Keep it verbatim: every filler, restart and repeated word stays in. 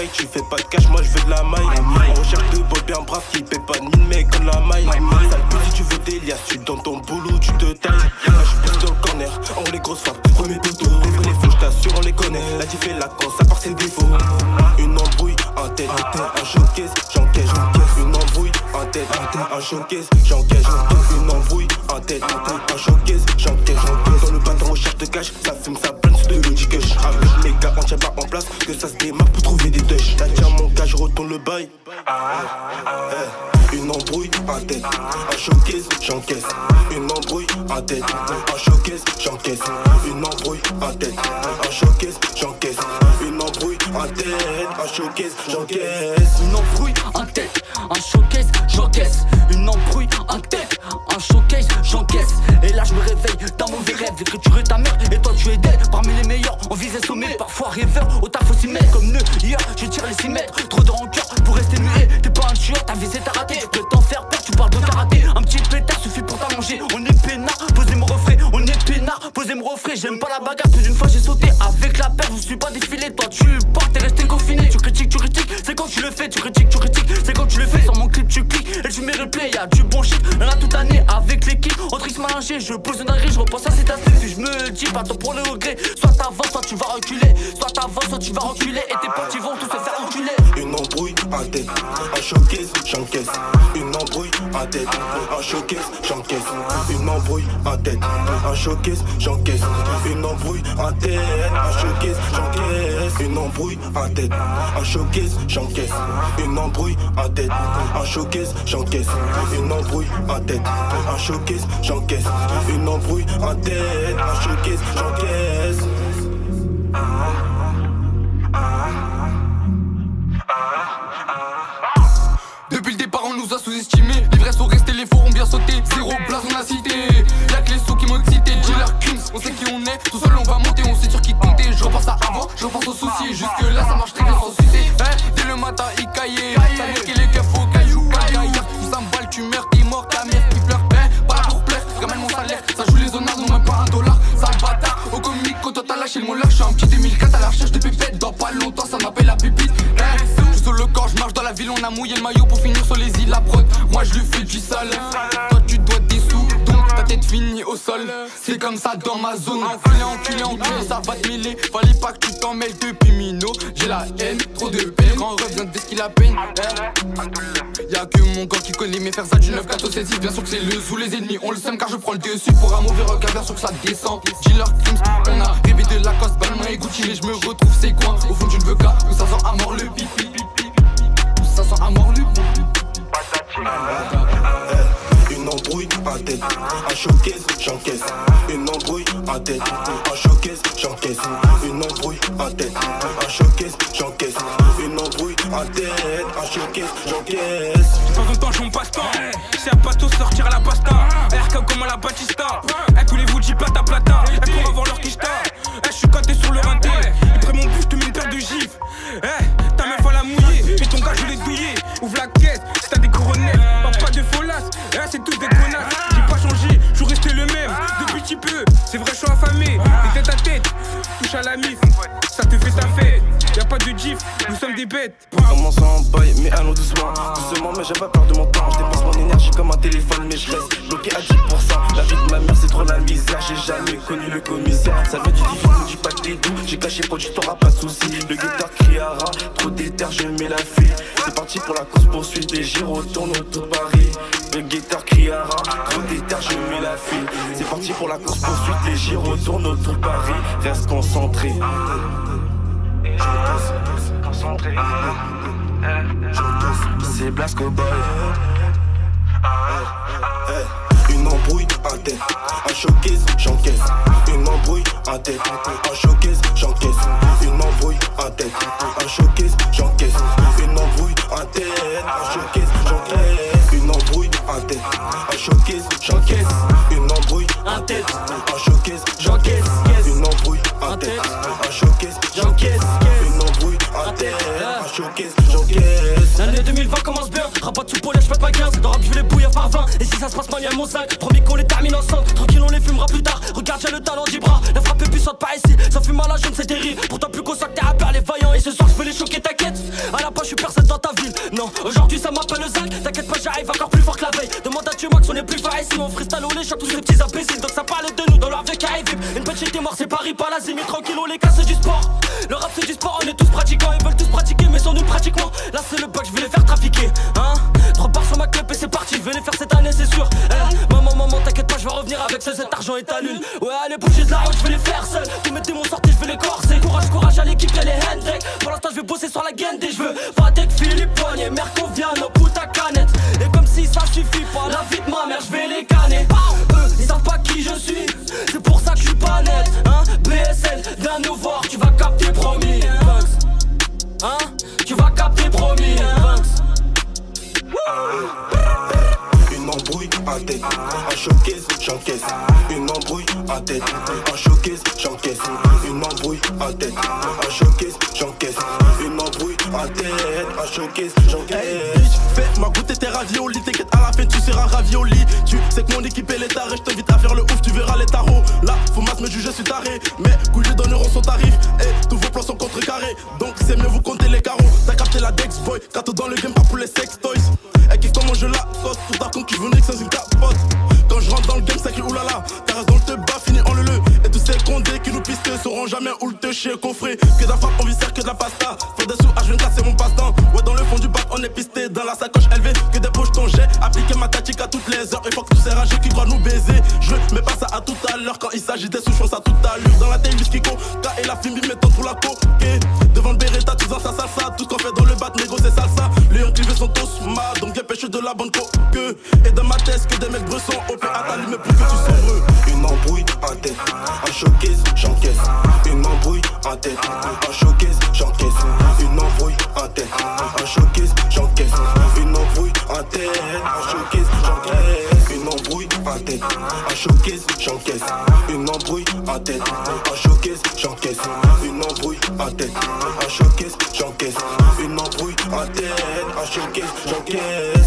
taille, tu fais pas de cash, moi je veux de la maille. On recherche deux boys bien braves qui paient pas de mine mais comme la maille. Sale pute, si tu veux des liasses, tu dans ton boulot, tu te tailles. Là je pousse dans le corner, on les grosses frappes, premier poteau. Les vrais les faux, je t'assure, on les connaît. La diff et la cause, ça part c'est le défaut. Une embrouille, un tête, un showcase, j'encaisse, une embrouille, un tête, un showcase, j'encaisse, une embrouille, un tête, un showcase, j'encaisse. Dans le patron, on cherche de cash, ça fume, ça plane sous de l'Audi Kush. Avec les gars, on tient pas en place, que ça se démarre pour trouver des touches. Là tiens mon gars, je retourne le bail. Une embrouille, un tête, un showcase, j'encaisse. Une embrouille, un tête, un showcase, j'encaisse. Une embrouille, un tête, un showcase, j'encaisse. Une embrouille, un tête, un showcase, j'encaisse. Une embrouille, un tête, un showcase, j'encaisse. Une embrouille, un tête, un showcase, j'encaisse. Et là je me réveille d'un mauvais rêve, l'écriture est ta mère et toi tu es dead. Parmi les meilleurs, on vise les sommets, parfois rêveur, au taf faut s'y mettre. Comme nœud, hier, je tire les six mètres. Trop de rancœur pour rester muet. T'es pas un tueur, ta visée t'as raté. Tu peux t'en faire peur, tu parles de karaté. Un petit pétard suffit pour t'allonger. On est peinard, posez mon refrain. On est peinard, posez mon refrain. J'aime pas la bagarre, plus d'une fois j'ai sauté avec la paire. Je suis pas défilé, toi tu pars, t'es resté confiné. Tu critiques, tu critiques, c'est quand tu le fais. Tu critiques, tu critiques, c'est quand tu le fais. Sur mon clip tu cliques et tu mets replay. Y'a du bon shit, y'en a toute l'année avec l'équipe. On triche malingé, je pose une dinguerie, je repense à cet aspect. Puis je me dis, pas tant pour le regret. Soit t'avances, soit tu vas reculer. Soit t'avances, soit tu vas reculer. Et tes potes ils vont tous se faire enculer. Une embrouille, un tête, un showcase, j'encaisse. Une embrouille, un tête, un showcase, j'encaisse. Une embrouille, un tête, un showcase, j'encaisse. Une embrouille, un tête, un showcase, j'encaisse. Une embrouille, un tête, un showcase, j'encaisse. Une embrouille, un tête, un showcase, j'encaisse. Une embrouille, un tête, un showcase, j'encaisse. Une embrouille, un tête, un showcase, j'encaisse. Depuis le départ on nous a sous-estimés. Les vrais sont restés, les faux ont bien sauté. Zéro place on a cité. Y'a que les sous qui m'ont excité. Dealer Kums, on sait qui on est. Tout seul on va monter, on sait sur qui compter. Je repense à avant, je repense aux soucis. Jusque là ça marche très bien sans sucer. Eh, dès le matin il caillait. Ça veut qu'il est keufs au caillou. Gaillard, tout ça me balle, tu meurs, t'es mort. Ta mère qui pleure, eh, pas là pour plaire. Ramène mon salaire, ça joue les honneurs, non même pas un dollar. Sale bâtard, au comique, quand toi t'as lâché le molar. J'suis un petit deux mille quatre à la recherche de pépettes. Dans pas longtemps ça m'appelle la pépite. Eh, j'suis sur le corps, j'marche dans la ville, on a mouillé le maillot pour finir sur les îles. La prod, moi je lui fais du sale. Toi tu dois des sous, donc ta tête finit au sol. C'est comme ça dans ma zone. Enculé, enculé, enculé, ça va te mêler. Fallait pas que tu t'en mêles depuis Mino. J'ai la haine, trop de peine. Quand on revient de ce qu'il a peine. Eh. Y'a que mon corps qui connaît mes faire ça du neuf quatre au seize. Bien sûr que c'est le sous les ennemis. On le sème car je prends le dessus pour un mauvais regard. Bien sûr que ça descend. Dealer Kums, on a rêvé de la coste, Balmain et Gucci. Mais je me retrouve c'est coin. Au fond d'une beca, où ça sent à mort le pipi. Où ça sent à mort le pipi. Une embrouille, un tête, un showcase, j'encaisse. Une embrouille, un tête, un showcase, j'encaisse. Une embrouille, un tête, un showcase, j'encaisse. Une embrouille, un tête, un showcase, j'encaisse. J'ai pas besoin de temps, passe-temps. C'est à pato sortir la pasta. R K comme à la Batista. Eh, tous les vous dis plata plata. Eh, pour avoir leur quicheta. Eh, j'suis caté sur le rinté. Il prend mon bus, te mets une paire de gifs. Eh, ta meuf à la mouiller. Et ton gars, je l'ai douillé. Ouvre la caisse, si t'as des coronets. Pas, pas de folasses. Eh, c'est tous des connasses. J'ai pas changé, j'suis resté le même. Depuis petit peu, c'est vrai, j'suis affamé. Des tête à tête, touche à la mif. Ça te fait ta fête. Y'a pas de gif, nous sommes des bêtes. Commence en bail, mais allons doucement. Doucement, mais j'ai pas peur de mon temps. Je dépense mon énergie comme un téléphone, mais je reste bloqué à dix pour cent. La vie de ma mère, c'est trop la misère. J'ai jamais connu le commissaire. Ça veut du difficile, du pas que t'es doux. J'ai caché produit, t'auras pas de soucis. Le guitare criera, trop d'éther, je mets la fée. C'est parti pour la course poursuite et j'y retourne autour de Paris. Le guitare criara, trop d'éther, je mets la fée. C'est parti pour la course poursuite et j'y retourne autour de Paris. Reste concentré. Concentré. C'est Blasco Boy. Une embrouille, un tête, un showcase, j'encaisse. Une embrouille, un tête, un showcase, j'encaisse. Une embrouille, un tête, un showcase, j'encaisse. Une embrouille, un tête, un showcase, j'encaisse. Une embrouille, un tête, un showcase, j'encaisse. Une embrouille, un tête, un showcase, j'encaisse. Une embrouille, un tête, un showcase, j'encaisse. Une embrouille, un tête, un showcase, j'encaisse. L'année deux mille vingt commence bien, rabat sous poulet, j'pète pas quinze. Dans rap, je vais les bouillir par vingt. Et si ça se passe mal, y'a mon cinq. Promis qu'on les termine ensemble, tranquille, on les fumera plus tard. Regarde, j'ai le talent d'Ibra, la frappe est puissante par ici. Ça fume à la jaune, c'est terrible. Pourtant, plus qu'on soit que t'es rappeurs, les vaillants. Et ce soir, je veux les choquer, t'inquiète. À la base, je suis personne dans ta ville. Non, aujourd'hui ça m'appelle le Zach. T'inquiète pas, j'arrive encore plus fort que la veille. Demande à Dieu Max, on est plus fort ici. On freestyle au les chats, tous ces petits imbéciles. Donc ça parle de nous dans leur vieux carré vip. Une petite est mort, c'est Paris, pas la zémie. Tranquille, on les casse, c'est du sport. Le rap c'est du sport, on est tous pratiquants. Ils veulent tous pratiquer, mais sont nuls pratiquement. Là c'est le bug, je vais les faire trafiquer. Hein, trois barres sur ma club et c'est parti. Je vais les faire cette année, c'est sûr. Eh, maman, maman, t'inquiète pas, je vais revenir avec seul. Cet argent est ta lune. Ouais, allez, bouger de la route, je vais les faire seul. Tous mes démons sortis, je vais les corser. Courage, courage à l'équipe, y'a les handshakes. Pour l'instant, je vais bosser sur la gaine et je veux pas d'être Philippe Poignet. Mère qu'on vient, nos poules ta canette. Et comme si ça suffit pas, la vie de ma mère, je vais les canner. Eux, ils savent pas qui je suis. C'est pour ça que je suis pas net. Hein, B S L, viens nous voir, tu vas capter, promis. Hein, tu vas capter, promis. Une embrouille à tête, un showcase, j'encaisse. Une embrouille à tête, un showcase, j'encaisse. Une embrouille à tête, un showcase, j'encaisse. Une embrouille à tête, un showcase, j'encaisse. Hey bitch, fais-moi goûter tes raviolis. T'inquiète, à la fin tu seras ravioli. Tu sais que mon équipe elle est tarée. Je t'invite à faire le ouf, tu verras les tarots. Là, faut masse me juger, je suis taré. Mais couilles lui donneront son tarif. Et tous vos plans sont contrecarrés. Donc c'est mieux vous compter les carreaux. T'as capté la Dex Boy, carton dans le game, pas pour les sex toys. Elle kiffe comment je la coste, tout tard comme qui veut nique sans une capote. Quand je rentre dans le game, ça crie oulala. T'as raison, le te bas, fini en le le. Et tous ces condés qui nous pistent sauront jamais où le te chier coffré. Que de la frappe, on viscère que de la pasta. Faut des sous, H vingt-quatre, c'est mon passe-temps. Ouais, dans le fond du bac, on est pisté. Dans la sacoche élevée, que des pochetons. J'ai appliqué ma tactique à toutes les heures. Et faut que tous ces rageux qui croient nous baiser. Je mets pas ça à tout à l'heure. Quand il s'agit des sous, je pense à tout à l'heure. Dans la télé, whisky co, K et la film, mettant pour la coquée. Devant le Beretta, tous dans sa salsa. Tout ce qu'on fait dans le bat, négo, c'est salsa. Les gens clivés sont tous mal, donc viens pêcher de la bonne coque. Et dans ma tête, que des mecs bressons. Au pire, à t'allumer pour que tu sombres. Une embrouille à tête, un showcase, j'encaisse. Une embrouille à tête, un showcase, j'encaisse. Une embrouille à tête, un showcase, j'encaisse. Une embrouille à tête, un showcase, j'encaisse. Une embrouille à tête, un showcase, j'encaisse. Une embrouille à tête, un showcase, j'encaisse. Une embrouille à tête, un showcase, j'encaisse. Une embrouille à tête, un showcase, j'encaisse.